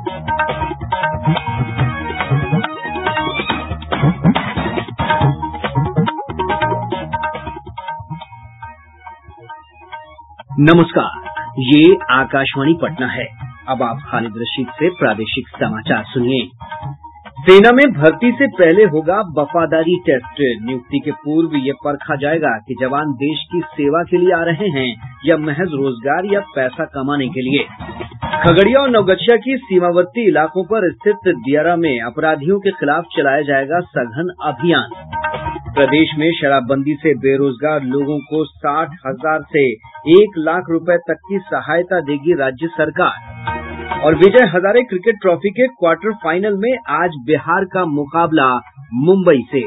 नमस्कार, ये आकाशवाणी पटना है। अब आप खालिद रशीद से प्रादेशिक समाचार सुनिए। सेना में भर्ती से पहले होगा वफादारी टेस्ट। नियुक्ति के पूर्व ये परखा जाएगा कि जवान देश की सेवा के लिए आ रहे हैं या महज रोजगार या पैसा कमाने के लिए। खगड़िया और नवगछिया की सीमावर्ती इलाकों पर स्थित दियारा में अपराधियों के खिलाफ चलाया जाएगा सघन अभियान। प्रदेश में शराबबंदी से बेरोजगार लोगों को 60,000 से 1 लाख रुपए तक की सहायता देगी राज्य सरकार। और विजय हजारे क्रिकेट ट्रॉफी के क्वार्टर फाइनल में आज बिहार का मुकाबला मुंबई से।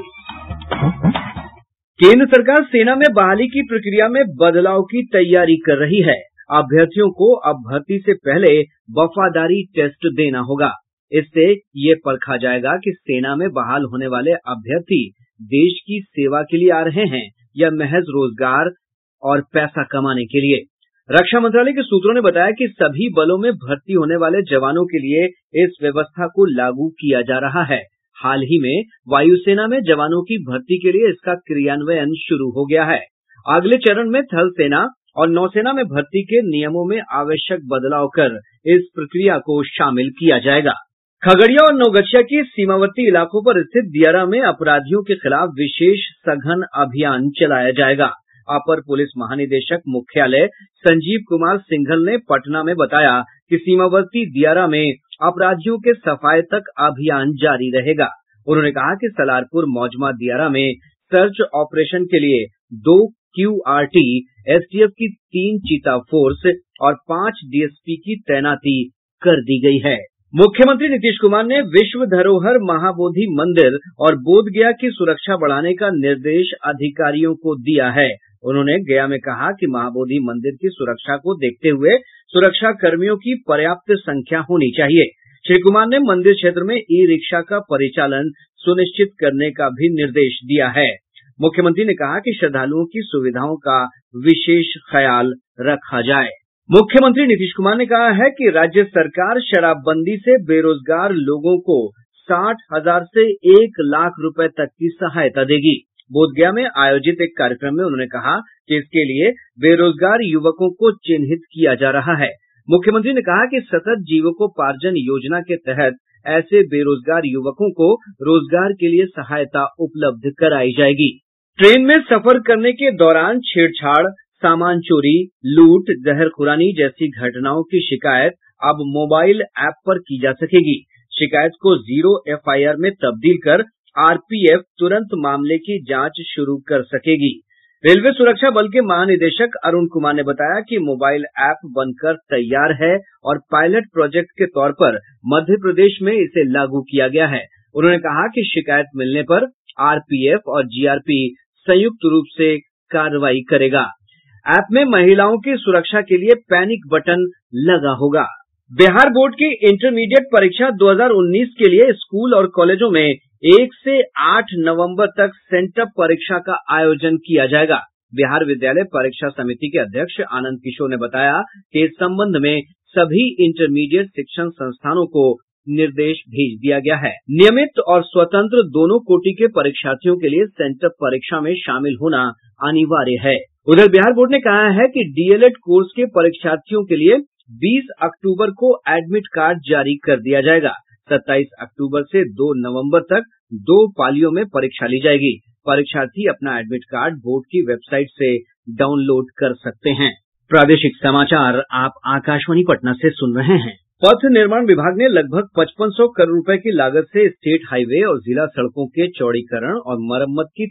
केंद्र सरकार सेना में बहाली की प्रक्रिया में बदलाव की तैयारी कर रही है। अभ्यर्थियों को अब भर्ती से पहले वफादारी टेस्ट देना होगा। इससे ये परखा जाएगा कि सेना में बहाल होने वाले अभ्यर्थी देश की सेवा के लिए आ रहे हैं या महज रोजगार और पैसा कमाने के लिए। रक्षा मंत्रालय के सूत्रों ने बताया कि सभी बलों में भर्ती होने वाले जवानों के लिए इस व्यवस्था को लागू किया जा रहा है। हाल ही में वायुसेना में जवानों की भर्ती के लिए इसका क्रियान्वयन शुरू हो गया है। अगले चरण में थल सेना और नौसेना में भर्ती के नियमों में आवश्यक बदलाव कर इस प्रक्रिया को शामिल किया जाएगा। खगड़िया और नवगछिया की सीमावर्ती इलाकों पर स्थित दियारा में अपराधियों के खिलाफ विशेष सघन अभियान चलाया जाएगा। अपर पुलिस महानिदेशक मुख्यालय संजीव कुमार सिंघल ने पटना में बताया कि सीमावर्ती दियारा में अपराधियों के सफाये तक अभियान जारी रहेगा। उन्होंने कहा कि सलारपुर मौजमा दियारा में सर्च ऑपरेशन के लिए 2 QRT, STF की 3 चीता फोर्स और 5 DSP की तैनाती कर दी गई है। मुख्यमंत्री नीतीश कुमार ने विश्व धरोहर महाबोधि मंदिर और बोधगया की सुरक्षा बढ़ाने का निर्देश अधिकारियों को दिया है। उन्होंने गया में कहा कि महाबोधि मंदिर की सुरक्षा को देखते हुए सुरक्षा कर्मियों की पर्याप्त संख्या होनी चाहिए। श्री कुमार ने मंदिर क्षेत्र में ई-रिक्शा का परिचालन सुनिश्चित करने का भी निर्देश दिया है। मुख्यमंत्री ने कहा कि श्रद्धालुओं की सुविधाओं का विशेष ख्याल रखा जाए। मुख्यमंत्री नीतीश कुमार ने कहा है कि राज्य सरकार शराबबंदी से बेरोजगार लोगों को 60,000 से 1 लाख रुपए तक की सहायता देगी। बोधगया में आयोजित एक कार्यक्रम में उन्होंने कहा कि इसके लिए बेरोजगार युवकों को चिन्हित किया जा रहा है। मुख्यमंत्री ने कहा कि सतत जीविकोपार्जन योजना के तहत ऐसे बेरोजगार युवकों को रोजगार के लिए सहायता उपलब्ध कराई जाएगी। ट्रेन में सफर करने के दौरान छेड़छाड़, सामान चोरी, लूट, जहरखुरानी जैसी घटनाओं की शिकायत अब मोबाइल ऐप पर की जा सकेगी। शिकायत को 0 FIR में तब्दील कर RPF तुरंत मामले की जांच शुरू कर सकेगी। रेलवे सुरक्षा बल के महानिदेशक अरुण कुमार ने बताया कि मोबाइल ऐप बनकर तैयार है और पायलट प्रोजेक्ट के तौर पर मध्य प्रदेश में इसे लागू किया गया है। उन्होंने कहा कि शिकायत मिलने पर RPF और GRP संयुक्त रूप से कार्रवाई करेगा। ऐप में महिलाओं की सुरक्षा के लिए पैनिक बटन लगा होगा। बिहार बोर्ड की इंटरमीडिएट परीक्षा 2019 के लिए स्कूल और कॉलेजों में 1 से 8 नवंबर तक सेंटअप परीक्षा का आयोजन किया जाएगा। बिहार विद्यालय परीक्षा समिति के अध्यक्ष आनंद किशोर ने बताया कि इस संबंध में सभी इंटरमीडिएट शिक्षण संस्थानों को निर्देश भेज दिया गया है। नियमित और स्वतंत्र दोनों कोटि के परीक्षार्थियों के लिए सेंटअप परीक्षा में शामिल होना अनिवार्य है। उधर बिहार बोर्ड ने कहा है कि DLED कोर्स के परीक्षार्थियों के लिए 20 अक्टूबर को एडमिट कार्ड जारी कर दिया जाएगा। 27 अक्टूबर से 2 नवंबर तक 2 पालियों में परीक्षा ली जाएगी। परीक्षार्थी अपना एडमिट कार्ड बोर्ड की वेबसाइट से डाउनलोड कर सकते हैं। प्रादेशिक समाचार आप आकाशवाणी पटना से सुन रहे हैं। पथ निर्माण विभाग ने लगभग 5500 करोड़ रुपए की लागत से स्टेट हाईवे और जिला सड़कों के चौड़ीकरण और मरम्मत की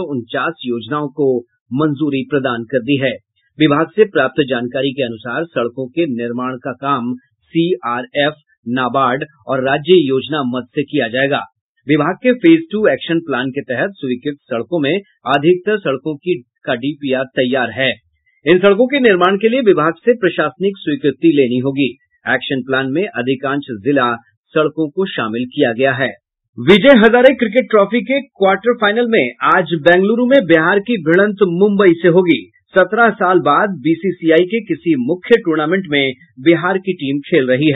349 योजनाओं को मंजूरी प्रदान कर दी है। विभाग से प्राप्त जानकारी के अनुसार सड़कों के निर्माण का काम CRF, नाबार्ड और राज्य योजना मद से किया जाएगा। विभाग के फेज 2 एक्शन प्लान के तहत स्वीकृत सड़कों में अधिकतर सड़कों का DPR तैयार है। इन सड़कों के निर्माण के लिए विभाग से प्रशासनिक स्वीकृति लेनी होगी। एक्शन प्लान में अधिकांश जिला सड़कों को शामिल किया गया है। विजय हजारे क्रिकेट ट्रॉफी के क्वार्टर फाइनल में आज बेंगलुरु में बिहार की भिड़ंत मुंबई से होगी। 17 साल बाद BCCI के किसी मुख्य टूर्नामेंट में बिहार की टीम खेल रही है।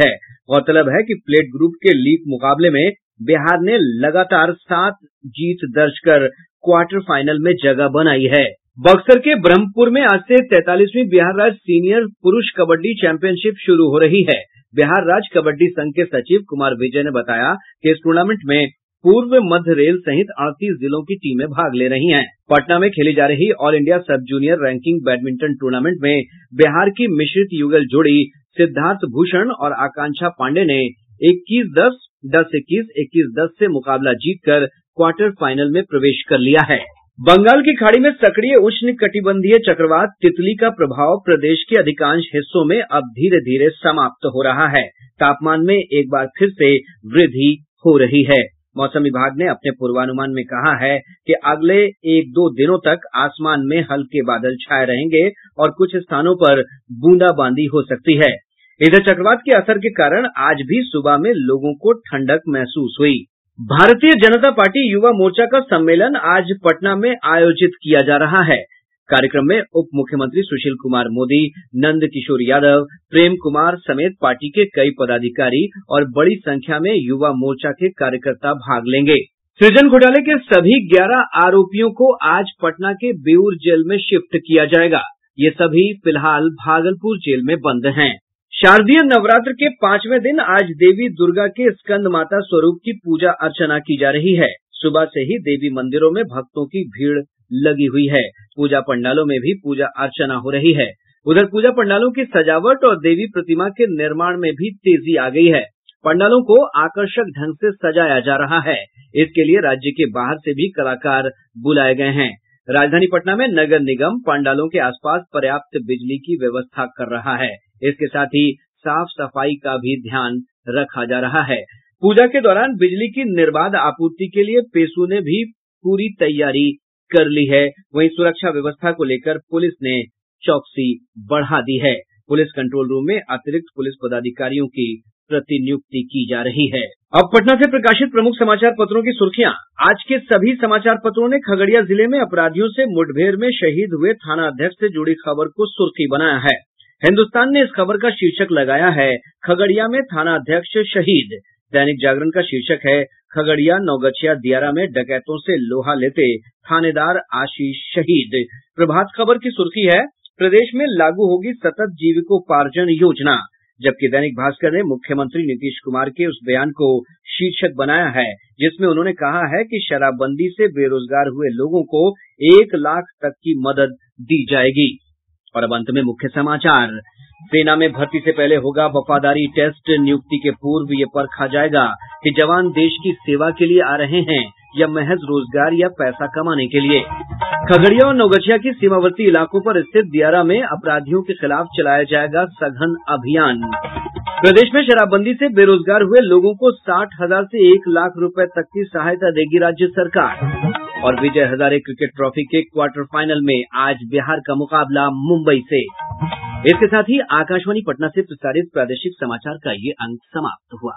गौरतलब है कि प्लेट ग्रुप के लीग मुकाबले में बिहार ने लगातार 7 जीत दर्ज कर क्वार्टर फाइनल में जगह बनाई है। बक्सर के ब्रह्मपुर में आज से 43वीं बिहार राज्य सीनियर पुरुष कबड्डी चैंपियनशिप शुरू हो रही है। बिहार राज्य कबड्डी संघ के सचिव कुमार विजय ने बताया कि इस टूर्नामेंट में पूर्व मध्य रेल सहित 38 जिलों की टीमें भाग ले रही हैं। पटना में खेली जा रही all India sub junior ranking badminton tournament में बिहार की मिश्रित युगल जोड़ी सिद्धार्थ भूषण और आकांक्षा पांडे ने 21-10, 10-21, 21-10 से मुकाबला जीतकर क्वार्टर फाइनल में प्रवेश कर लिया है। बंगाल की खाड़ी में सक्रिय उष्ण कटिबंधीय चक्रवात तितली का प्रभाव प्रदेश के अधिकांश हिस्सों में अब धीरे धीरे समाप्त हो रहा है। तापमान में एक बार फिर से वृद्धि हो रही है। मौसम विभाग ने अपने पूर्वानुमान में कहा है कि अगले 1-2 दिनों तक आसमान में हल्के बादल छाए रहेंगे और कुछ स्थानों पर बूंदाबांदी हो सकती है। इधर चक्रवात के असर के कारण आज भी सुबह में लोगों को ठंडक महसूस हुई। भारतीय जनता पार्टी युवा मोर्चा का सम्मेलन आज पटना में आयोजित किया जा रहा है। कार्यक्रम में उप मुख्यमंत्री सुशील कुमार मोदी, नंद किशोर यादव, प्रेम कुमार समेत पार्टी के कई पदाधिकारी और बड़ी संख्या में युवा मोर्चा के कार्यकर्ता भाग लेंगे। सृजन घोटाले के सभी 11 आरोपियों को आज पटना के बेऊर जेल में शिफ्ट किया जाएगा। ये सभी फिलहाल भागलपुर जेल में बंद हैं। शारदीय नवरात्र के 5वें दिन आज देवी दुर्गा के स्कंद माता स्वरूप की पूजा अर्चना की जा रही है। सुबह से ही देवी मंदिरों में भक्तों की भीड़ लगी हुई है। पूजा पंडालों में भी पूजा अर्चना हो रही है। उधर पूजा पंडालों की सजावट और देवी प्रतिमा के निर्माण में भी तेजी आ गई है। पंडालों को आकर्षक ढंग से सजाया जा रहा है। इसके लिए राज्य के बाहर से भी कलाकार बुलाए गए हैं। राजधानी पटना में नगर निगम पंडालों के आसपास पर्याप्त बिजली की व्यवस्था कर रहा है। इसके साथ ही साफ सफाई का भी ध्यान रखा जा रहा है। पूजा के दौरान बिजली की निर्बाध आपूर्ति के लिए पेशू ने भी पूरी तैयारी कर ली है। वहीं सुरक्षा व्यवस्था को लेकर पुलिस ने चौकसी बढ़ा दी है। पुलिस कंट्रोल रूम में अतिरिक्त पुलिस पदाधिकारियों की प्रतिनियुक्ति की जा रही है। अब पटना से प्रकाशित प्रमुख समाचार पत्रों की सुर्खियां। आज के सभी समाचार पत्रों ने खगड़िया जिले में अपराधियों से मुठभेड़ में शहीद हुए थाना अध्यक्ष से जुड़ी खबर को सुर्खी बनाया है। हिन्दुस्तान ने इस खबर का शीर्षक लगाया है, खगड़िया में थाना अध्यक्ष शहीद। दैनिक जागरण का शीर्षक है, खगड़िया नवगछिया दियारा में डकैतों से लोहा लेते थानेदार आशीष शहीद। प्रभात खबर की सुर्खी है, प्रदेश में लागू होगी सतत जीविकोपार्जन योजना। जबकि दैनिक भास्कर ने मुख्यमंत्री नीतीश कुमार के उस बयान को शीर्षक बनाया है जिसमें उन्होंने कहा है कि शराबबंदी से बेरोजगार हुए लोगों को 1 लाख तक की मदद दी जाएगी। और अब अंत में मुख्य समाचार। सेना में भर्ती से पहले होगा वफादारी टेस्ट। नियुक्ति के पूर्व ये परखा जाएगा कि जवान देश की सेवा के लिए आ रहे हैं या महज रोजगार या पैसा कमाने के लिए। खगड़िया और नवगछिया की सीमावर्ती इलाकों पर स्थित दियारा में अपराधियों के खिलाफ चलाया जाएगा सघन अभियान। प्रदेश में शराबबंदी से बेरोजगार हुए लोगों को 60,000 से 1 लाख रुपए तक की सहायता देगी राज्य सरकार। और विजय हजारे क्रिकेट ट्रॉफी के क्वार्टर फाइनल में आज बिहार का मुकाबला मुंबई से। इसके साथ ही आकाशवाणी पटना से प्रसारित प्रादेशिक समाचार का ये अंक समाप्त हुआ।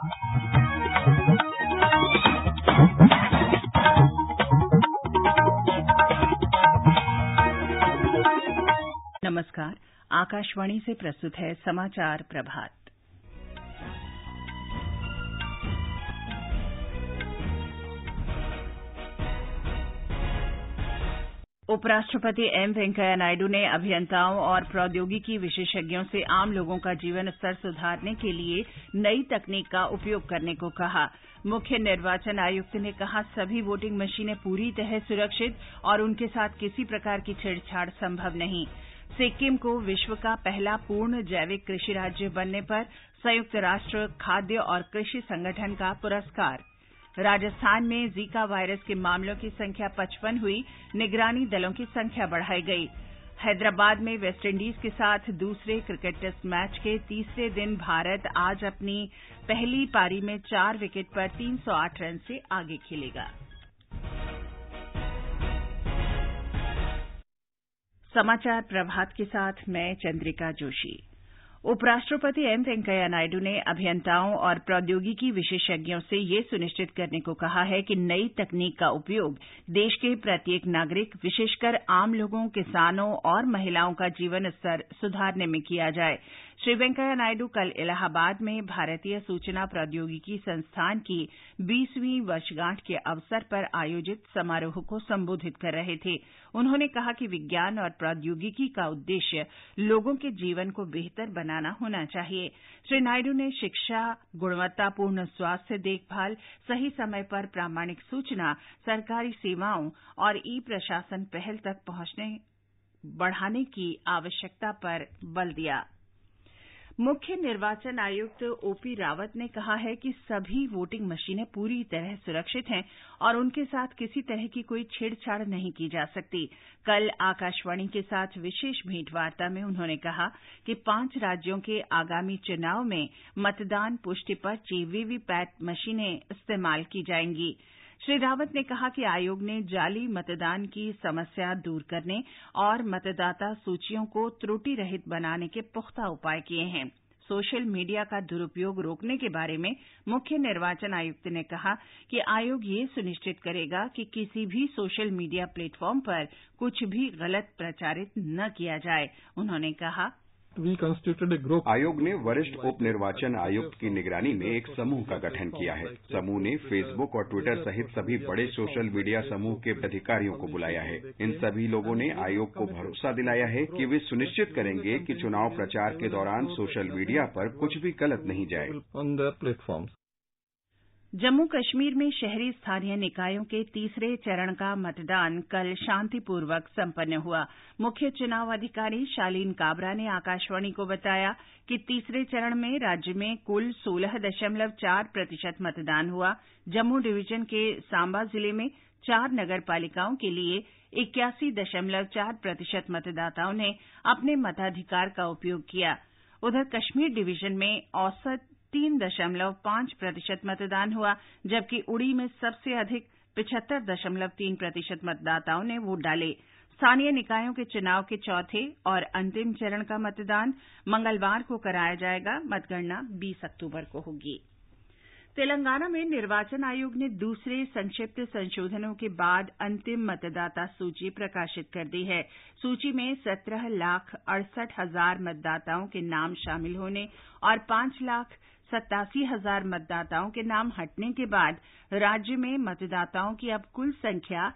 नमस्कार, आकाशवाणी से प्रस्तुत है समाचार प्रभात। उपराष्ट्रपति एम वेंकैया नायडू ने अभियंताओं और प्रौद्योगिकी विशेषज्ञों से आम लोगों का जीवन स्तर सुधारने के लिए नई तकनीक का उपयोग करने को कहा। मुख्य निर्वाचन आयुक्त ने कहा, सभी वोटिंग मशीनें पूरी तरह सुरक्षित और उनके साथ किसी प्रकार की छेड़छाड़ संभव नहीं। सिक्किम को विश्व का पहला पूर्ण जैविक कृषि राज्य बनने पर संयुक्त राष्ट्र खाद्य और कृषि संगठन का पुरस्कार। राजस्थान में जीका वायरस के मामलों की संख्या 55 हुई, निगरानी दलों की संख्या बढ़ाई गई। हैदराबाद में वेस्टइंडीज के साथ दूसरे क्रिकेट टेस्ट मैच के तीसरे दिन भारत आज अपनी पहली पारी में 4 विकेट पर 308 रन से आगे खेलेगा। समाचार प्रभात के साथ मैं चंद्रिका जोशी। उपराष्ट्रपति एम वेंकैया नायडू ने अभियंताओं और प्रौद्योगिकी विशेषज्ञों से ये सुनिश्चित करने को कहा है कि नई तकनीक का उपयोग देश के प्रत्येक नागरिक, विशेषकर आम लोगों, किसानों और महिलाओं का जीवन स्तर सुधारने में किया जाए। श्री वेंकैया नायडू कल इलाहाबाद में भारतीय सूचना प्रौद्योगिकी संस्थान की 20वीं वर्षगांठ के अवसर पर आयोजित समारोह को संबोधित कर रहे थे। उन्होंने कहा कि विज्ञान और प्रौद्योगिकी का उद्देश्य लोगों के जीवन को बेहतर बनाना होना चाहिए। श्री नायडू ने शिक्षा, गुणवत्तापूर्ण स्वास्थ्य देखभाल, सही समय पर प्रामाणिक सूचना, सरकारी सेवाओं और ई-प्रशासन पहल तक बढ़ाने की आवश्यकता पर बल दिया। मुख्य निर्वाचन आयुक्त ओपी रावत ने कहा है कि सभी वोटिंग मशीनें पूरी तरह सुरक्षित हैं और उनके साथ किसी तरह की कोई छेड़छाड़ नहीं की जा सकती। कल आकाशवाणी के साथ विशेष भेंटवार्ता में उन्होंने कहा कि 5 राज्यों के आगामी चुनाव में मतदान पुष्टि पर्ची वीवीपैट मशीनें इस्तेमाल की जाएंगी। श्री रावत ने कहा कि आयोग ने जाली मतदान की समस्या दूर करने और मतदाता सूचियों को त्रुटि रहित बनाने के पुख्ता उपाय किए हैं। सोशल मीडिया का दुरुपयोग रोकने के बारे में मुख्य निर्वाचन आयुक्त ने कहा कि आयोग ये सुनिश्चित करेगा कि किसी भी सोशल मीडिया प्लेटफॉर्म पर कुछ भी गलत प्रचारित न किया जाए। उन्होंने कहा, आयोग ने वरिष्ठ उप निर्वाचन आयुक्त की निगरानी में एक समूह का गठन किया है। समूह ने फेसबुक और ट्विटर सहित सभी बड़े सोशल मीडिया समूह के अधिकारियों को बुलाया है। इन सभी लोगों ने आयोग को भरोसा दिलाया है कि वे सुनिश्चित करेंगे कि चुनाव प्रचार के दौरान सोशल मीडिया पर कुछ भी गलत नहीं जाए। जम्मू कश्मीर में शहरी स्थानीय निकायों के तीसरे चरण का मतदान कल शांतिपूर्वक संपन्न हुआ। मुख्य चुनाव अधिकारी शालीन काबरा ने आकाशवाणी को बताया कि तीसरे चरण में राज्य में कुल 16.4% मतदान हुआ। जम्मू डिवीजन के सांबा जिले में 4 नगर पालिकाओं के लिए 81.4% मतदाताओं ने अपने मताधिकार का उपयोग किया। उधर कश्मीर डिवीजन में औसत 3.5% मतदान हुआ, जबकि उड़ी में सबसे अधिक 75.3% मतदाताओं ने वोट डाले। स्थानीय निकायों के चुनाव के चौथे और अंतिम चरण का मतदान मंगलवार को कराया जाएगा। मतगणना 20 अक्टूबर को होगी। तेलंगाना में निर्वाचन आयोग ने दूसरे संक्षिप्त संशोधनों के बाद अंतिम मतदाता सूची प्रकाशित कर दी है। सूची में 17,68,000 मतदाताओं के नाम शामिल होने और 5,87,000 मतदाताओं के नाम हटने के बाद राज्य में मतदाताओं की अब कुल संख्या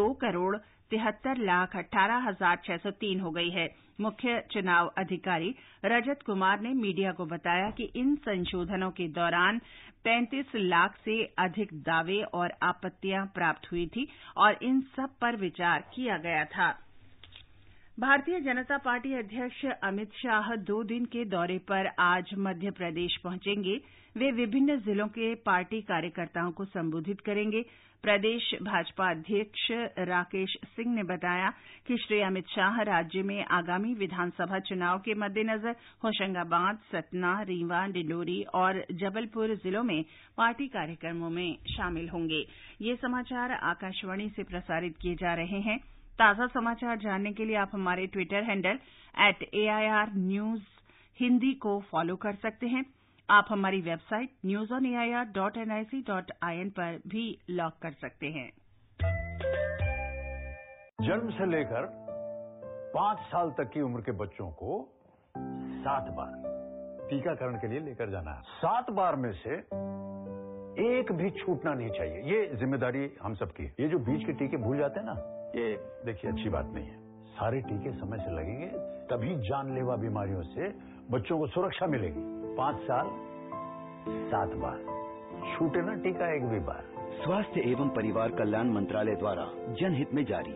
2,73,18,603 हो गई है। मुख्य चुनाव अधिकारी रजत कुमार ने मीडिया को बताया कि इन संशोधनों के दौरान 35 लाख से अधिक दावे और आपत्तियां प्राप्त हुई थी और इन सब पर विचार किया गया था। भारतीय जनता पार्टी अध्यक्ष अमित शाह 2 दिन के दौरे पर आज मध्य प्रदेश पहुंचेंगे। वे विभिन्न जिलों के पार्टी कार्यकर्ताओं को संबोधित करेंगे। प्रदेश भाजपा अध्यक्ष राकेश सिंह ने बताया कि श्री अमित शाह राज्य में आगामी विधानसभा चुनाव के मद्देनजर होशंगाबाद, सतना, रीवा, डिंडोरी और जबलपुर जिलों में पार्टी कार्यक्रमों में शामिल होंगे। ये समाचार आकाशवाणी से प्रसारित किए जा रहे हैं। ताज़ा समाचार जानने के लिए आप हमारे Twitter handle @AIR News Hindi को फॉलो कर सकते हैं। आप हमारी वेबसाइट newsonair.nic.in पर भी लॉग कर सकते हैं। जन्म से लेकर 5 साल तक की उम्र के बच्चों को 7 बार टीकाकरण के लिए लेकर जाना है। 7 बार में से एक भी छूटना नहीं चाहिए। ये जिम्मेदारी हम सबकी है। ये जो बीच के टीके भूल जाते हैं ना, ये देखिए अच्छी बात नहीं है। सारे टीके समय से लगेंगे, तभी जानलेवा बीमारियों से बच्चों को सुरक्षा मिलेगी। 5 साल 7 बार छूटे ना टीका एक भी बार। स्वास्थ्य एवं परिवार कल्याण मंत्रालय द्वारा जनहित में जारी।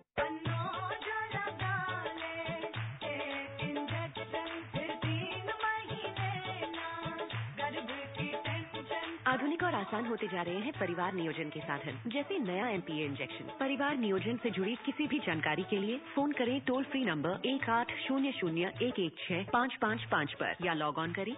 आधुनिक और आसान होते जा रहे हैं परिवार नियोजन के साधन, जैसे नया MPA इंजेक्शन। परिवार नियोजन से जुड़ी किसी भी जानकारी के लिए फोन करें टोल फ्री नंबर 1800-116-555 पर या लॉग ऑन करें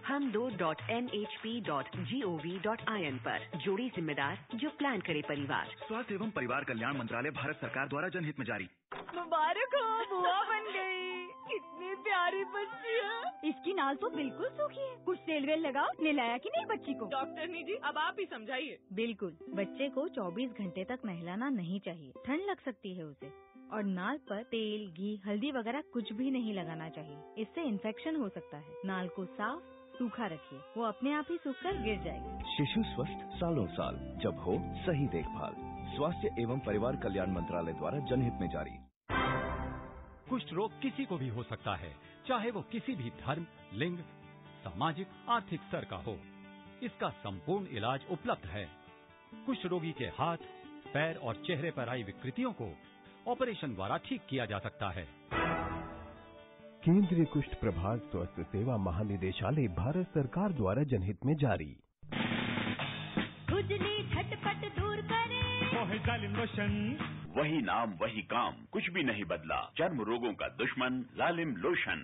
हम2.nhp.gov.in पर। जोड़ी जिम्मेदार जो प्लान करे परिवार। स्वास्थ्य एवं परिवार कल्याण मंत्रालय, भारत सरकार द्वारा जनहित में जारी। मुबारक हो, बुआ बन गई। कितनी प्यारी बच्ची है। इसकी नाल तो बिल्कुल सूखी है। कुछ तेल वेल लगाओ। नहलाया कि नहीं बच्ची को? डॉक्टरनी जी, अब आप ही समझाइए। बिल्कुल, बच्चे को 24 घंटे तक नहलाना नहीं चाहिए। ठंड लग सकती है उसे। और नाल पर तेल, घी, हल्दी वगैरह कुछ भी नहीं लगाना चाहिए। इससे इन्फेक्शन हो सकता है। नाल को साफ सूखा रखिए, वो अपने आप ही सूखकर गिर जाएगी। शिशु स्वस्थ सालों साल, जब हो सही देखभाल। स्वास्थ्य एवं परिवार कल्याण मंत्रालय द्वारा जनहित में जारी। कुष्ठ रोग किसी को भी हो सकता है, चाहे वो किसी भी धर्म, लिंग, सामाजिक, आर्थिक स्तर का हो। इसका संपूर्ण इलाज उपलब्ध है। कुष्ठ रोगी के हाथ, पैर और चेहरे पर आई विकृतियों को ऑपरेशन द्वारा ठीक किया जा सकता है। केंद्रीय कुष्ठ प्रभाग स्वास्थ्य सेवा महानिदेशालय भारत सरकार द्वारा जनहित में जारी। खुजली झटपट दूर करे जालिम लोशन, वही नाम वही काम, कुछ भी नहीं बदला। चर्म रोगों का दुश्मन जालिम लोशन।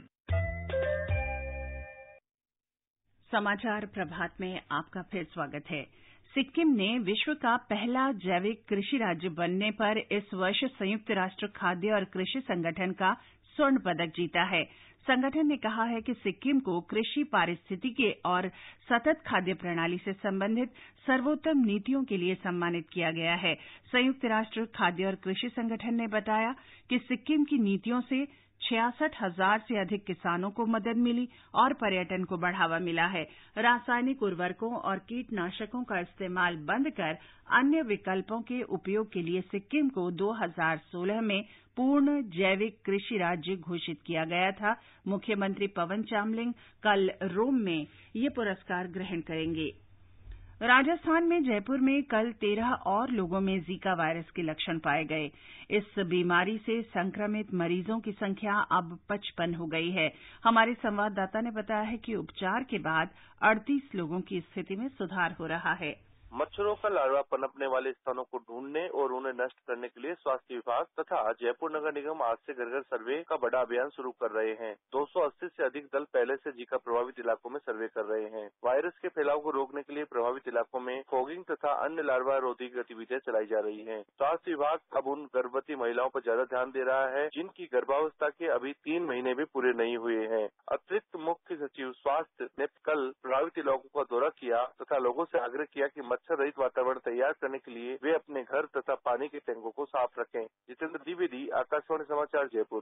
समाचार प्रभात में आपका फिर स्वागत है। सिक्किम ने विश्व का पहला जैविक कृषि राज्य बनने पर इस वर्ष संयुक्त राष्ट्र खाद्य और कृषि संगठन का स्वर्ण पदक जीता है। संगठन ने कहा है कि सिक्किम को कृषि पारिस्थितिकी और सतत खाद्य प्रणाली से संबंधित सर्वोत्तम नीतियों के लिए सम्मानित किया गया है। संयुक्त राष्ट्र खाद्य और कृषि संगठन ने बताया कि सिक्किम की नीतियों से 66,000 से अधिक किसानों को मदद मिली और पर्यटन को बढ़ावा मिला है। रासायनिक उर्वरकों और कीटनाशकों का इस्तेमाल बंद कर अन्य विकल्पों के उपयोग के लिए सिक्किम को 2016 में पूर्ण जैविक कृषि राज्य घोषित किया गया था। मुख्यमंत्री पवन चामलिंग कल रोम में ये पुरस्कार ग्रहण करेंगे। राजस्थान में जयपुर में कल 13 और लोगों में जीका वायरस के लक्षण पाए गए। इस बीमारी से संक्रमित मरीजों की संख्या अब 55 हो गई है। हमारे संवाददाता ने बताया है कि उपचार के बाद 38 लोगों की स्थिति में सुधार हो रहा है। मच्छरों का लार्वा पनपने वाले स्थानों को ढूंढने और उन्हें नष्ट करने के लिए स्वास्थ्य विभाग तथा जयपुर नगर निगम आज से घर घर सर्वे का बड़ा अभियान शुरू कर रहे हैं। 280 से अधिक दल पहले से जीका प्रभावित इलाकों में सर्वे कर रहे हैं। वायरस के फैलाव को रोकने के लिए प्रभावित इलाकों में फॉगिंग तथा अन्य लार्वा रोधी गतिविधियां चलाई जा रही हैं। स्वास्थ्य विभाग अब उन गर्भवती महिलाओं पर ज्यादा ध्यान दे रहा है जिनकी गर्भावस्था के अभी 3 महीने भी पूरे नहीं हुए हैं। अतिरिक्त मुख्य सचिव स्वास्थ्य ने कल प्रभावित इलाकों का दौरा किया तथा लोगों से आग्रह किया कि मच्छर रहित वातावरण तैयार करने के लिए वे अपने घर तथा पानी के टैंकों को साफ रखें। जितेंद्र द्विवेदी, आकाशवाणी समाचार, जयपुर।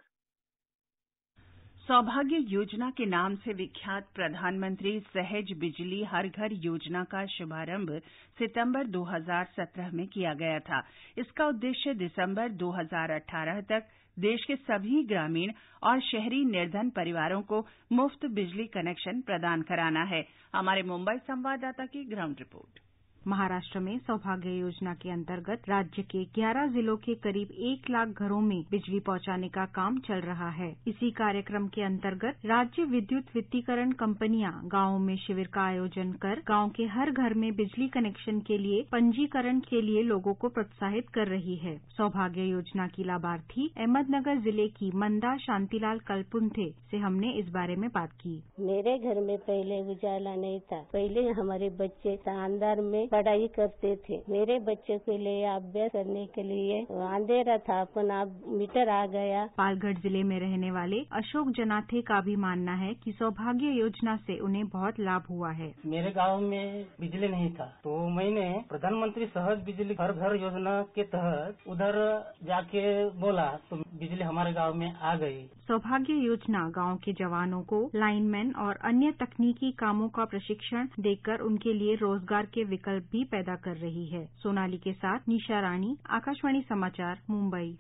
सौभाग्य योजना के नाम से विख्यात प्रधानमंत्री सहज बिजली हर घर योजना का शुभारंभ सितंबर 2017 में किया गया था। इसका उद्देश्य दिसंबर 2018 तक देश के सभी ग्रामीण और शहरी निर्धन परिवारों को मुफ्त बिजली कनेक्शन प्रदान कराना है। हमारे मुंबई संवाददाता की ग्राउंड रिपोर्ट। महाराष्ट्र में सौभाग्य योजना के अंतर्गत राज्य के 11 जिलों के करीब 1 लाख घरों में बिजली पहुंचाने का काम चल रहा है। इसी कार्यक्रम के अंतर्गत राज्य विद्युत वित्तीकरण कंपनियां गांवों में शिविर का आयोजन कर गांव के हर घर में बिजली कनेक्शन के लिए पंजीकरण के लिए लोगों को प्रोत्साहित कर रही है। सौभाग्य योजना की लाभार्थी अहमदनगर जिले की मंदा शांतिलाल कलपुंथे से हमने इस बारे में बात की। मेरे घर में पहले उजाला नहीं था। पहले हमारे बच्चे अंदर में पढ़ाई करते थे। मेरे बच्चे के लिए अभ्यास करने के लिए अंधेरा था, अपन अब मीटर आ गया। पालघर जिले में रहने वाले अशोक जनाथे का भी मानना है कि सौभाग्य योजना से उन्हें बहुत लाभ हुआ है। मेरे गांव में बिजली नहीं था तो मैंने प्रधानमंत्री सहज बिजली हर घर योजना के तहत उधर जाके बोला तो बिजली हमारे गाँव में आ गई। सौभाग्य योजना गाँव के जवानों को लाइनमैन और अन्य तकनीकी कामों का प्रशिक्षण देकर उनके लिए रोजगार के विकल्प भी पैदा कर रही है। सोनाली के साथ निशा रानी, आकाशवाणी समाचार, मुंबई।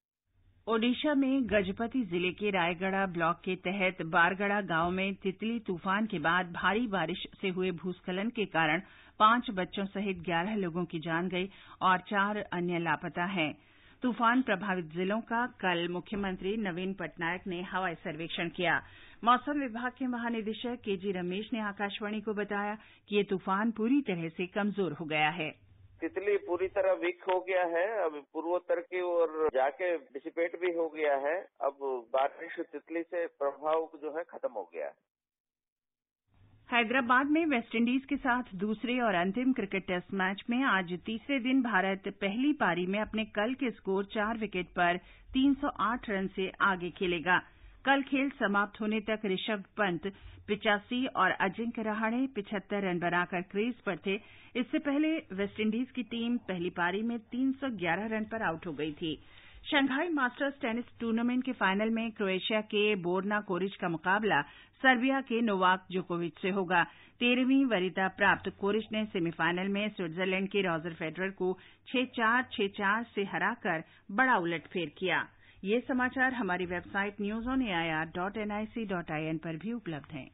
ओडिशा में गजपति जिले के रायगढ़ ब्लॉक के तहत बारगढ़ गांव में तितली तूफान के बाद भारी बारिश से हुए भूस्खलन के कारण 5 बच्चों सहित 11 लोगों की जान गई और 4 अन्य लापता हैं। तूफान प्रभावित जिलों का कल मुख्यमंत्री नवीन पटनायक ने हवाई सर्वेक्षण किया। मौसम विभाग के महानिदेशक केजी रमेश ने आकाशवाणी को बताया कि ये तूफान पूरी तरह से कमजोर हो गया है। तितली पूरी तरह वीक हो गया है। अब पूर्वोत्तर की ओर जाके डिसिपेट भी हो गया है। अब बारिश तितली से प्रभाव जो है खत्म हो गया है। हैदराबाद में वेस्टइंडीज के साथ दूसरे और अंतिम क्रिकेट टेस्ट मैच में आज तीसरे दिन भारत पहली पारी में अपने कल के स्कोर 4 विकेट पर 308 रन से आगे खेलेगा। कल खेल समाप्त होने तक ऋषभ पंत 85 और अजिंक्य रहाणे 75 रन बनाकर क्रीज पर थे। इससे पहले वेस्टइंडीज की टीम पहली पारी में 311 रन पर आउट हो गई थी। शंघाई मास्टर्स टेनिस टूर्नामेंट के फाइनल में क्रोएशिया के बोरना कोरिच का मुकाबला सर्बिया के नोवाक जोकोविच से होगा। 13वीं वरीयता प्राप्त कोरिच ने सेमीफाइनल में स्विट्जरलैंड के रॉजर फेडरर को 6-4, 6-4 से हराकर बड़ा उलटफेर किया। ये समाचार हमारी वेबसाइट newsonair.nic.in पर भी उपलब्ध हैं।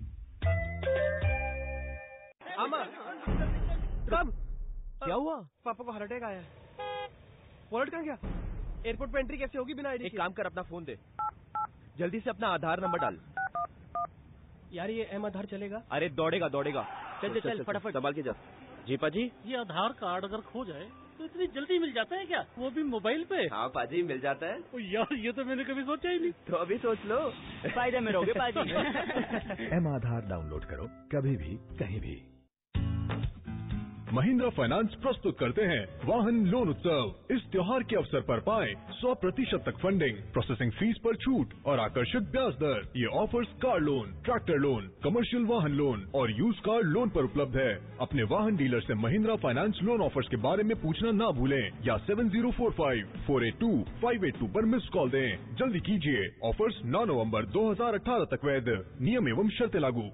क्या हुआ? पापा को हार्ट अटैक आया है। वॉलेट कहाँ गया? एयरपोर्ट पे एंट्री कैसे होगी बिना आईडी? एक काम कर, अपना फोन दे, जल्दी से अपना आधार नंबर डाल। यार ये आधार चलेगा? अरे दौड़ेगा। चल फटाफट संभाल के जा। जी पाजी, ये आधार कार्ड अगर खो जाए तो इतनी जल्दी मिल जाता है क्या? वो भी मोबाइल पे? हाँ पाजी, मिल जाता है। ओ यार, ये तो मैंने कभी सोचा ही नहीं। तो अभी सोच लो, फायदे में रहोगे पाजी। आधार डाउनलोड करो, कभी भी कहीं भी। महिंद्रा फाइनेंस प्रस्तुत करते हैं वाहन लोन उत्सव। इस त्योहार के अवसर पर पाएं 100% तक फंडिंग, प्रोसेसिंग फीस पर छूट और आकर्षक ब्याज दर। ये offers car loan, tractor loan, commercial वाहन लोन और यूज्ड कार लोन पर उपलब्ध है। अपने वाहन डीलर से महिंद्रा फाइनेंस लोन ऑफर्स के बारे में पूछना ना भूलें या 7045-482-582 पर मिस कॉल दें। जल्दी कीजिए, ऑफर्स 9 नवंबर 2018 तक वैध, नियम एवं शर्तें लागू।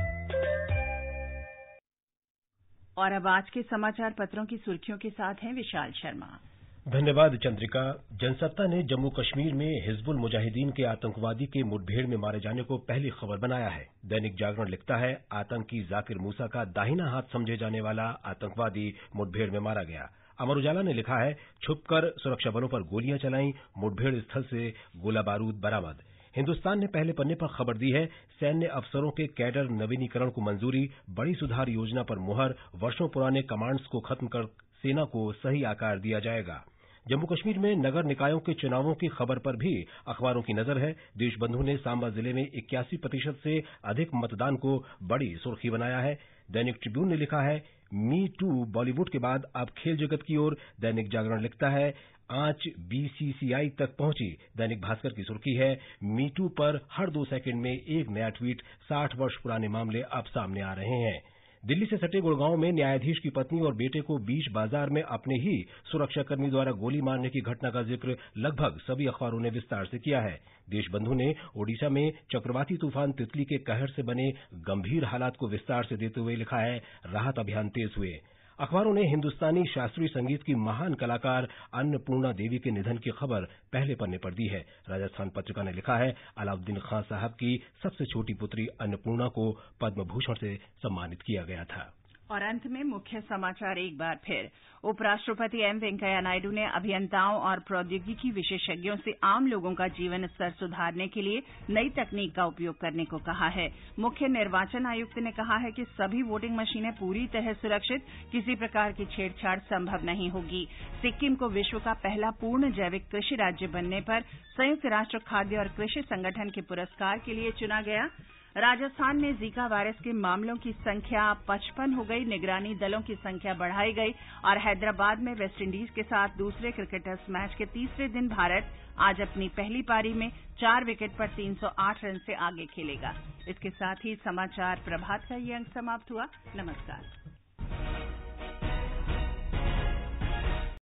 और अब आज के समाचार पत्रों की सुर्खियों के साथ हैं विशाल शर्मा। धन्यवाद चंद्रिका। जनसत्ता ने जम्मू कश्मीर में हिजबुल मुजाहिदीन के आतंकवादी के मुठभेड़ में मारे जाने को पहली खबर बनाया है। दैनिक जागरण लिखता है, आतंकी जाकिर मूसा का दाहिना हाथ समझे जाने वाला आतंकवादी मुठभेड़ में मारा गया। अमर उजाला ने लिखा है, छुपकर सुरक्षा बलों पर गोलियां चलाई, मुठभेड़ स्थल से गोला बारूद बरामद। हिंदुस्तान ने पहले पन्ने पर खबर दी है, सैन्य अफसरों के कैडर नवीनीकरण को मंजूरी, बड़ी सुधार योजना पर मुहर, वर्षों पुराने कमांड्स को खत्म कर सेना को सही आकार दिया जाएगा। जम्मू कश्मीर में नगर निकायों के चुनावों की खबर पर भी अखबारों की नजर है। देशबंधु ने सांबा जिले में 81% से अधिक मतदान को बड़ी सुर्खी बनाया है। दैनिक ट्रिब्यून ने लिखा है, मी टू बॉलीवुड के बाद अब खेल जगत की ओर। दैनिक जागरण लिखता है, आंच बीसीसीआई तक पहुंची। दैनिक भास्कर की सुर्खी है, मी टू पर हर 2 सेकंड में एक नया ट्वीट, 60 वर्ष पुराने मामले अब सामने आ रहे हैं। दिल्ली से सटे गुड़गांव में न्यायाधीश की पत्नी और बेटे को बीच बाजार में अपने ही सुरक्षाकर्मी द्वारा गोली मारने की घटना का जिक्र लगभग सभी अखबारों ने विस्तार से किया है। देशबंधु ने ओडिशा में चक्रवाती तूफान तितली के कहर से बने गंभीर हालात को विस्तार से देते हुए लिखा है, राहत अभियान तेज हुए। अखबारों ने हिंदुस्तानी शास्त्रीय संगीत की महान कलाकार अन्नपूर्णा देवी के निधन की खबर पहले पन्ने पर दी है। राजस्थान पत्रिका ने लिखा है, अलाउद्दीन खां साहब की सबसे छोटी पुत्री अन्नपूर्णा को पद्म भूषण से सम्मानित किया गया था। और अंत में मुख्य समाचार एक बार फिर। उपराष्ट्रपति एम वेंकैया नायडू ने अभियंताओं और प्रौद्योगिकी विशेषज्ञों से आम लोगों का जीवन स्तर सुधारने के लिए नई तकनीक का उपयोग करने को कहा है। मुख्य निर्वाचन आयुक्त ने कहा है कि सभी वोटिंग मशीनें पूरी तरह सुरक्षित, किसी प्रकार की छेड़छाड़ संभव नहीं होगी। सिक्किम को विश्व का पहला पूर्ण जैविक कृषि राज्य बनने पर संयुक्त राष्ट्र खाद्य और कृषि संगठन के पुरस्कार के लिए चुना गया। राजस्थान में जीका वायरस के मामलों की संख्या 55 हो गई, निगरानी दलों की संख्या बढ़ाई गई और हैदराबाद में वेस्टइंडीज के साथ दूसरे क्रिकेटर्स मैच के तीसरे दिन भारत आज अपनी पहली पारी में 4 विकेट पर 308 रन से आगे खेलेगा। इसके साथ ही समाचार प्रभात का ये अंक समाप्त हुआ। नमस्कार।